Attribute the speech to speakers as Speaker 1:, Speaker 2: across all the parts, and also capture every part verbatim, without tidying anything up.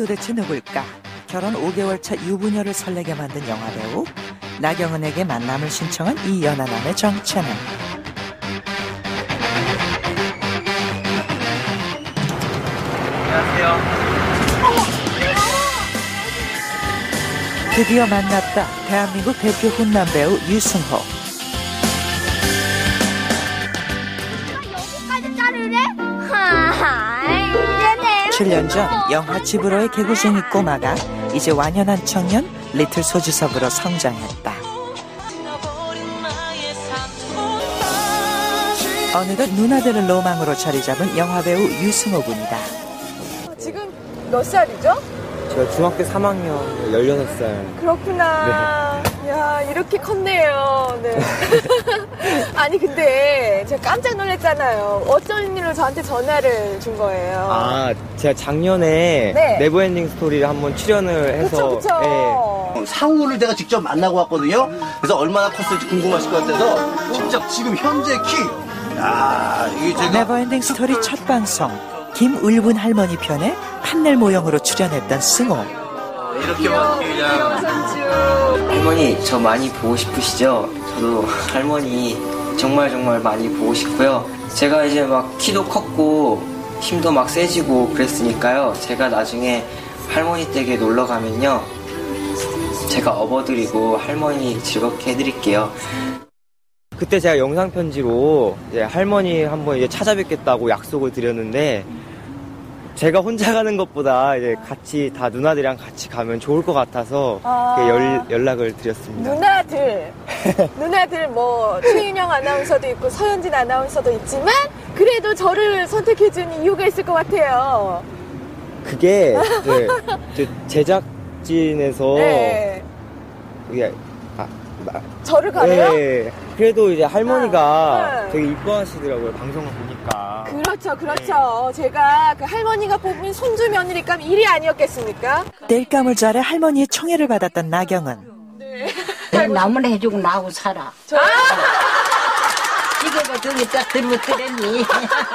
Speaker 1: 도대체 누굴까? 결혼 오 개월 차 유부녀를 설레게 만든 영화배우 나경은에게 만남을 신청한 이 연하남의 정체는?
Speaker 2: 안녕하세요.
Speaker 1: 드디어 만났다. 대한민국 대표 훈남 배우 유승호.
Speaker 3: 여기까지 자르래? 하하,
Speaker 1: 칠 년 전 영화 집으로의 개구쟁이 꼬마가 이제 완연한 청년 리틀 소지섭으로 성장했다. 어느덧 누나들을 로망으로 자리 잡은 영화배우 유승호 군이다.
Speaker 4: 지금 몇 살이죠?
Speaker 2: 제가 중학교 삼 학년 열여섯 살.
Speaker 4: 그렇구나. 네. 야, 이렇게 컸네요. 네. 아니, 근데 제가 깜짝 놀랐잖아요. 어쩐 일로 저한테 전화를 준 거예요.
Speaker 2: 아, 제가 작년에
Speaker 4: 네.
Speaker 2: 네버엔딩 스토리를 한번 출연을 해서.
Speaker 4: 그쵸, 그쵸.
Speaker 2: 네.
Speaker 5: 상우를 내가 직접 만나고 왔거든요. 그래서 얼마나 컸을지 궁금하실 것 같아서 직접 지금 현재 키. 야, 이게 제가
Speaker 1: 네버엔딩 스토리 첫 방송. 김울분 할머니 편에 판넬 모형으로 출연했던 승호.
Speaker 5: 이렇게 막 그냥
Speaker 6: 할머니 저 많이 보고 싶으시죠? 저도 할머니 정말 정말 많이 보고 싶고요. 제가 이제 막 키도 컸고 힘도 막 세지고 그랬으니까요. 제가 나중에 할머니 댁에 놀러 가면요, 제가 업어드리고 할머니 즐겁게 해드릴게요.
Speaker 2: 그때 제가 영상 편지로 이제 할머니 한번 이제 찾아뵙겠다고 약속을 드렸는데, 제가 혼자 가는 것보다 이제 같이 다 누나들이랑 같이 가면 좋을 것 같아서
Speaker 4: 아.
Speaker 2: 열, 연락을 드렸습니다.
Speaker 4: 누나들. 누나들 뭐, 최윤영 아나운서도 있고, 서현진 아나운서도 있지만, 그래도 저를 선택해준 이유가 있을 것 같아요.
Speaker 2: 그게 이제 이제 제작진에서
Speaker 4: 네.
Speaker 2: 그게 아, 나-
Speaker 4: 저를 가래요?
Speaker 2: 네. 그래도 이제 할머니가
Speaker 4: 네.
Speaker 2: 되게 이뻐하시더라고요, 방송을 보니까.
Speaker 4: 그렇죠, 그렇죠. 제가 그 할머니가 뽑은 손주 며느리감 일 위 아니었겠습니까?
Speaker 1: 땔감을 잘해 할머니의 청애를 받았던 나경은.
Speaker 7: 나무나 해주고 나하고 살아.
Speaker 4: 저...
Speaker 7: 이거가 저기 딱 들었더랬니.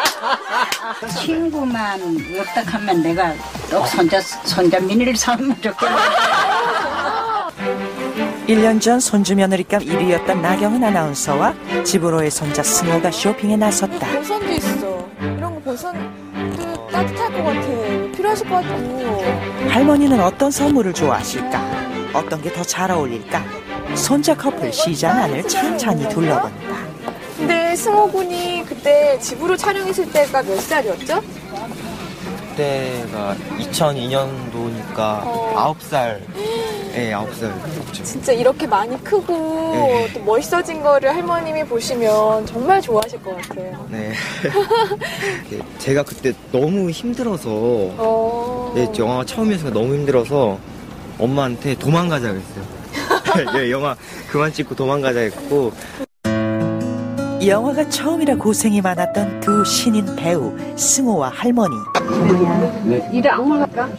Speaker 7: 친구만 없다 하면 내가 꼭 손자, 손자 미니를 사면 좋겠네.
Speaker 1: 일 년 전 손주 며느리감 일 위였던 나경은 아나운서와 집으로의 손자 승호가 쇼핑에 나섰다.
Speaker 4: 보선도 있어. 이런 거 보선도 따뜻할 것 같아. 필요하실 것 같고.
Speaker 1: 할머니는 어떤 선물을 좋아하실까? 어떤 게 더 잘 어울릴까? 손자 커플 시장 안을 찬찬히 둘러본다.
Speaker 4: 근데 승호 군이 그때 집으로 촬영했을 때가 몇 살이었죠?
Speaker 2: 그때가 이천이 년도니까
Speaker 4: 어.
Speaker 2: 아홉 살. 네, 아홉 살.
Speaker 4: 진짜 이렇게 많이 크고
Speaker 2: 네.
Speaker 4: 또 멋있어진 거를 할머님이 보시면 정말 좋아하실 것 같아요.
Speaker 2: 네. 이렇게 제가 그때 너무 힘들어서,
Speaker 4: 어...
Speaker 2: 네, 영화가 처음이어서 너무 힘들어서 엄마한테 도망가자 그랬어요. 네, 영화 그만 찍고 도망가자 했고.
Speaker 1: 영화가 처음이라 고생이 많았던 두 신인 배우 승호와 할머니.
Speaker 4: 일을 악물 할까?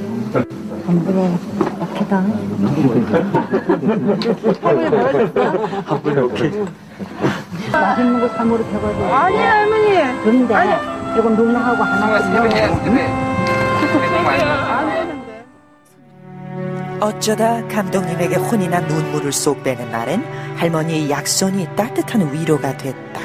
Speaker 7: 맛있는 거 사모로 펴가지고.
Speaker 4: 아니에요, 할머니.
Speaker 7: 그런데 이거 누나하고 하나씩 먹어.
Speaker 1: 어쩌다 감독님에게 혼이 난 눈물을 쏙 빼는 날엔 할머니의 약손이 따뜻한 위로가 됐다.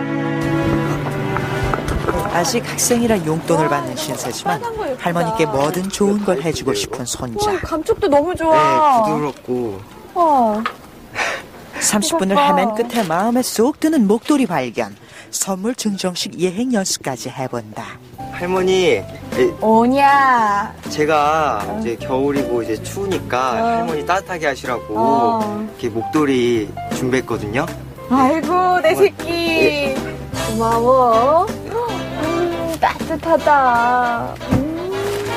Speaker 1: 아직 학생이라 용돈을 받는 신세지만 할머니께 뭐든 좋은 걸 해주고 싶은 손자.
Speaker 4: 와, 감촉도 너무
Speaker 2: 네,
Speaker 4: 좋아.
Speaker 2: 부드럽고.
Speaker 4: 와.
Speaker 1: 삼십 분을 헤맨 끝에 마음에 쏙 드는 목도리 발견. 선물 증정식 예행 연습까지 해본다.
Speaker 2: 할머니, 예,
Speaker 4: 오냐.
Speaker 2: 제가 이제 겨울이고 이제 추우니까
Speaker 4: 어.
Speaker 2: 할머니 따뜻하게 하시라고
Speaker 4: 어.
Speaker 2: 이렇게 목도리 준비했거든요.
Speaker 4: 아이고, 내 새끼. 고마워. 음, 따뜻하다. 음.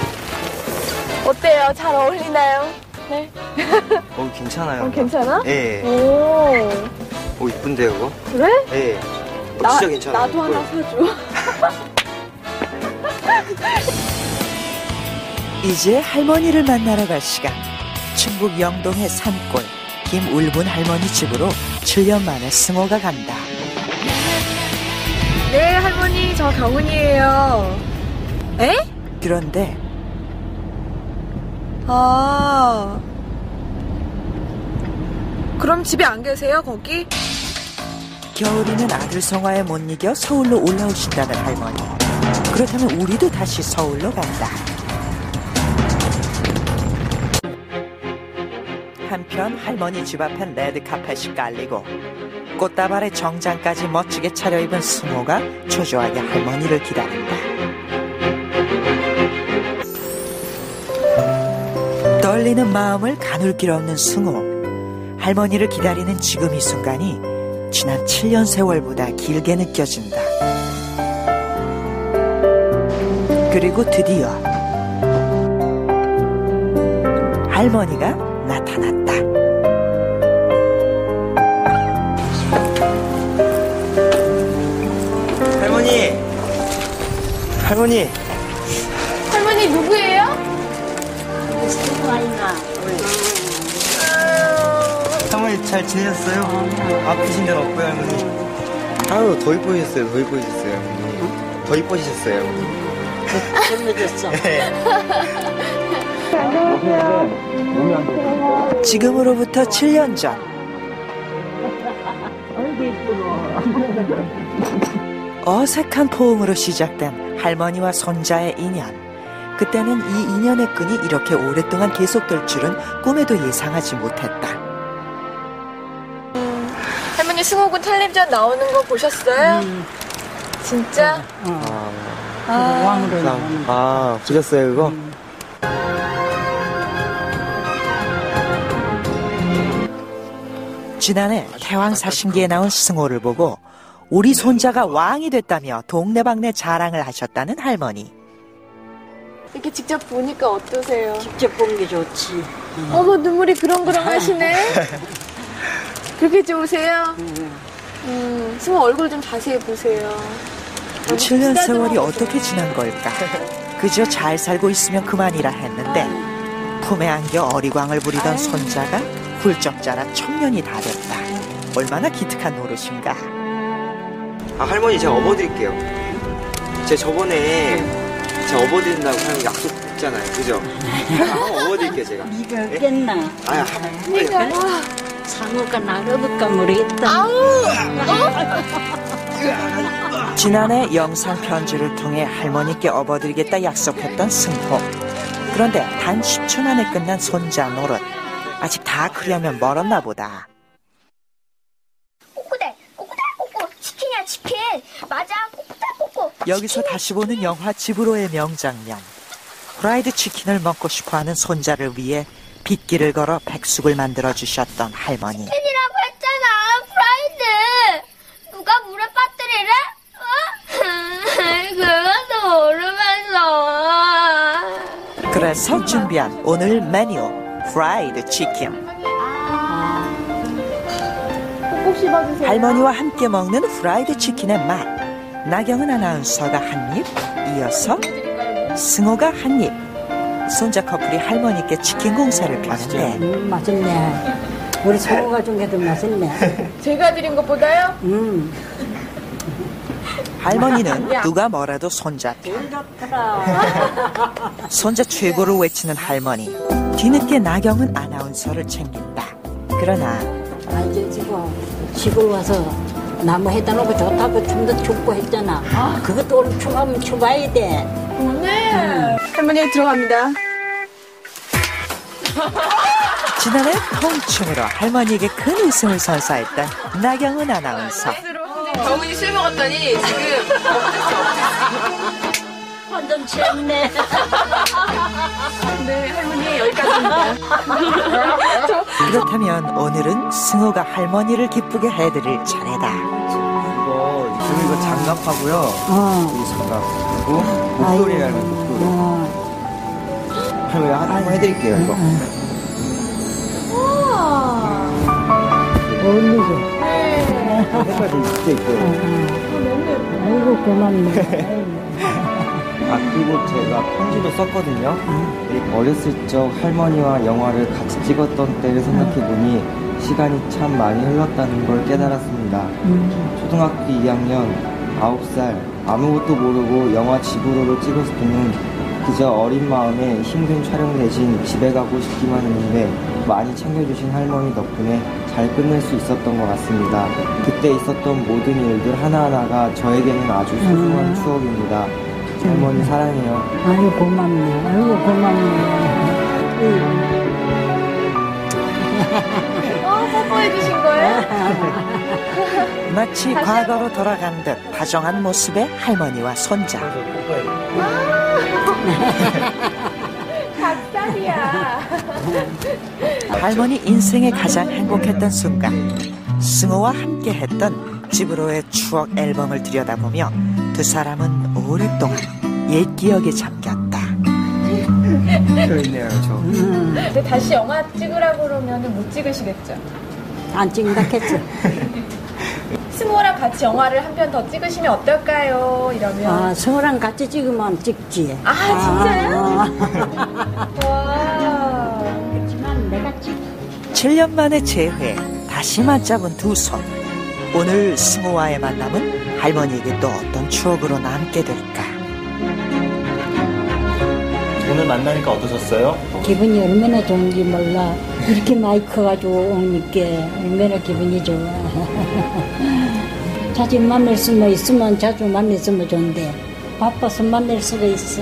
Speaker 4: 어때요? 잘 어울리나요? 네.
Speaker 2: 어, 괜찮아요.
Speaker 4: 어, 괜찮아?
Speaker 2: 네.
Speaker 4: 오.
Speaker 2: 어, 이쁜데요, 그거?
Speaker 4: 그래?
Speaker 2: 네. 어,
Speaker 4: 나,
Speaker 2: 진짜 괜찮아요.
Speaker 4: 나도 하나 사줘.
Speaker 1: 이제 할머니를 만나러 갈 시간. 충북 영동의 산골 김울분 할머니 집으로 칠 년 만에 승호가 간다.
Speaker 4: 네, 할머니, 저 경은이에요. 에?
Speaker 1: 그런데
Speaker 4: 아. 그럼 집에 안 계세요, 거기?
Speaker 1: 겨울이는 아들 성화에 못 이겨 서울로 올라오신다는 할머니. 그렇다면 우리도 다시 서울로 간다. 한편 할머니 집 앞엔 레드카펫이 깔리고 꽃다발에 정장까지 멋지게 차려입은 승호가 초조하게 할머니를 기다린다. 떨리는 마음을 가눌 길 없는 승호. 할머니를 기다리는 지금 이 순간이 지난 칠 년 세월보다 길게 느껴진다. 그리고 드디어 할머니가 나타났다.
Speaker 2: 할머니! 할머니!
Speaker 4: 할머니 누구예요?
Speaker 2: 할머니 잘 지내셨어요? 아프신 데는 없고요, 할머니. 아유, 더 이뻐지셨어요, 더 이뻐지셨어요, 할머니. 더 이뻐지셨어요, 할머니.
Speaker 7: 젊어졌어.
Speaker 1: 지금으로부터 칠 년 전 어색한 포옹으로 시작된 할머니와 손자의 인연. 그때는 이 인연의 끈이 이렇게 오랫동안 계속될 줄은 꿈에도 예상하지 못했다.
Speaker 4: 음, 할머니 승호군 텔레비전 나오는 거 보셨어요?
Speaker 7: 음.
Speaker 4: 진짜?
Speaker 7: 어.
Speaker 4: 아,
Speaker 7: 왕으로
Speaker 2: 아,
Speaker 7: 나오는 거.
Speaker 2: 아, 보셨어요, 그거?
Speaker 7: 음.
Speaker 1: 지난해 태왕사신기에 나온 승호를 보고 우리 손자가 왕이 됐다며 동네방네 자랑을 하셨다는 할머니.
Speaker 4: 이렇게 직접 보니까 어떠세요?
Speaker 7: 직접 본 게 좋지.
Speaker 4: 어머, 눈물이 그렁그렁 하시네. 그렇게 좋으세요? 음, 승호 얼굴 좀 자세히 보세요.
Speaker 1: 칠 년 세월이 어떻게 지난 걸까? 그저 잘 살고 있으면 그만이라 했는데 품에 안겨 어리광을 부리던 손자가 훌쩍 자라 청년이 다 됐다. 얼마나 기특한 노릇인가.
Speaker 2: 아, 할머니 제가 업어드릴게요. 제가 저번에 제가 업어드린다고 하는 약속 했잖아요, 그죠? 한번 업어드릴게요, 제가.
Speaker 7: 이거 없겠나?
Speaker 2: 아, 한 번.
Speaker 7: 상어가 나를까 모르겠다.
Speaker 1: 지난해 영상 편지를 통해 할머니께 업어드리겠다 약속했던 승호. 그런데 단 십 초 만에 끝난 손자 노릇. 아직 다 크려면 멀었나 보다.
Speaker 3: 꼬꼬대, 꼬꼬대, 꼬꼬. 치킨이야, 치킨. 맞아, 꼬꼬대, 꼬꼬.
Speaker 1: 여기서 다시 보는 영화 집으로의 명장면. 프라이드 치킨을 먹고 싶어하는 손자를 위해 빗길을 걸어 백숙을 만들어주셨던 할머니.
Speaker 3: 치킨이라고 했잖아, 프라이드. 누가 물에 빠뜨리래? 어? 그것도 모르면서.
Speaker 1: 그래서 준비한 오늘 메뉴 프라이드 치킨.
Speaker 4: 꼭 씹어주세요.
Speaker 1: 할머니와 함께 먹는 프라이드 치킨의 맛. 나경은 아나운서가 한 입, 이어서 승호가 한 입. 손자 커플이 할머니께 치킨 공사를 펴는데
Speaker 7: 음, 맛있네. 우리 소고가 준 게 더 맛있네.
Speaker 4: 제가 드린 것보다요?
Speaker 7: 음.
Speaker 1: 할머니는 누가 뭐라도 손자 편.
Speaker 7: 좋더라.
Speaker 1: 손자 최고를 외치는 할머니. 뒤늦게 나경은 아나운서를 챙긴다. 그러나
Speaker 7: 아, 이제 지금 시골 와서 나무 해다 놓고 좋다고 춤도 춥고 했잖아. 아, 그것도 오늘 춤하면 춰봐야 돼.
Speaker 4: 네. 할머니 들어갑니다.
Speaker 1: 지난해 통춤으로 할머니에게 큰 웃음을 선사했던 나경은 아나운서.
Speaker 4: 경은이 술 먹었더니 지금
Speaker 7: 완전 취했네.
Speaker 4: 네, 할머니 여기까지입니다.
Speaker 1: 그렇다면 오늘은 승호가 할머니를 기쁘게 해드릴 차례다.
Speaker 2: 이거, 그리고 이거 장갑하고요.
Speaker 7: 어.
Speaker 2: 여기 장갑. 그리고 목도리라는 목도리.
Speaker 7: 어.
Speaker 2: 할머니 한번 해드릴게요, 이거.
Speaker 7: 어울리죠?
Speaker 2: 색깔 좀 진짜 있고요.
Speaker 7: 아이고, 고맙네.
Speaker 2: 아, 그리고 제가 편지도 썼거든요. 음. 어렸을 적 할머니와 영화를 같이 찍었던 때를 생각해보니 시간이 참 많이 흘렀다는 걸 깨달았습니다.
Speaker 7: 음.
Speaker 2: 초등학교 이 학년, 아홉 살, 아무것도 모르고 영화 집으로를 찍었을 때는 그저 어린 마음에 힘든 촬영 대신 집에 가고 싶기만 했는데 많이 챙겨주신 할머니 덕분에 잘 끝낼 수 있었던 것 같습니다. 그때 있었던 모든 일들 하나하나가 저에게는 아주 소중한
Speaker 7: 음.
Speaker 2: 추억입니다. 할머니 사랑해요.
Speaker 7: 아유, 고맙네. 아유, 고맙네.
Speaker 4: 어, 뽀뽀해 주신 거예요?
Speaker 1: 마치 과거로 돌아간 듯 다정한 모습의 할머니와 손자.
Speaker 4: 닭살이야.
Speaker 1: 할머니 인생의 가장 행복했던 순간, 승호와 함께 했던 집으로의 추억 앨범을 들여다보며 두 사람은 오랫동안 옛 기억에 잠겼다.
Speaker 2: 또 있네요, 저.
Speaker 4: 근데 다시 영화 찍으라고 그러면 못 찍으시겠죠?
Speaker 7: 안 찍는다 했지.
Speaker 4: 승호랑 같이 영화를 한 편 더 찍으시면 어떨까요? 이러면.
Speaker 7: 아, 승우랑 같이 찍으면 찍지.
Speaker 4: 아, 진짜요?
Speaker 7: 아,
Speaker 4: 와.
Speaker 7: 그렇지만 내가 찍.
Speaker 1: 칠 년 만에 재회, 다시 맞잡은 두 손. 오늘 승호와의 만남은 할머니에게 또 어떤 추억으로 남게 될까?
Speaker 5: 오늘 만나니까 어떠셨어요?
Speaker 7: 기분이 얼마나 좋은지 몰라. 이렇게 많이 커가지고 오니까 얼마나 기분이 좋아. 자주 만날 수만 있으면 자주 만났으면 좋은데 바빠서 만날 수가 있어.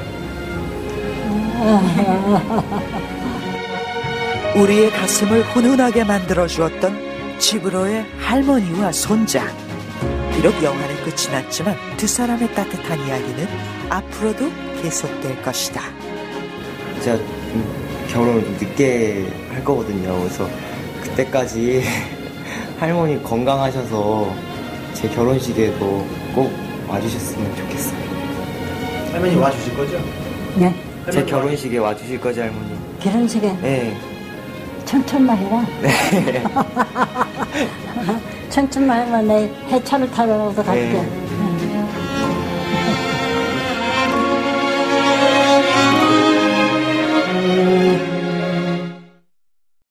Speaker 1: 우리의 가슴을 훈훈하게 만들어 주었던 집으로의 할머니와 손자. 비록 영화는 끝이 났지만 두 사람의 따뜻한 이야기는 앞으로도 계속될 것이다.
Speaker 2: 제가 좀 결혼을 좀 늦게 할 거거든요. 그래서 그때까지 할머니 건강하셔서 제 결혼식에도 꼭 와주셨으면 좋겠어요.
Speaker 5: 할머니 와주실 거죠?
Speaker 7: 네,
Speaker 2: 제 결혼식에 와주실 거지, 할머니?
Speaker 7: 결혼식에
Speaker 2: 네.
Speaker 7: 천천만 해라.
Speaker 2: 네.
Speaker 7: 천천만 하면 내 해차를 타러 가서 갈게.
Speaker 2: 네.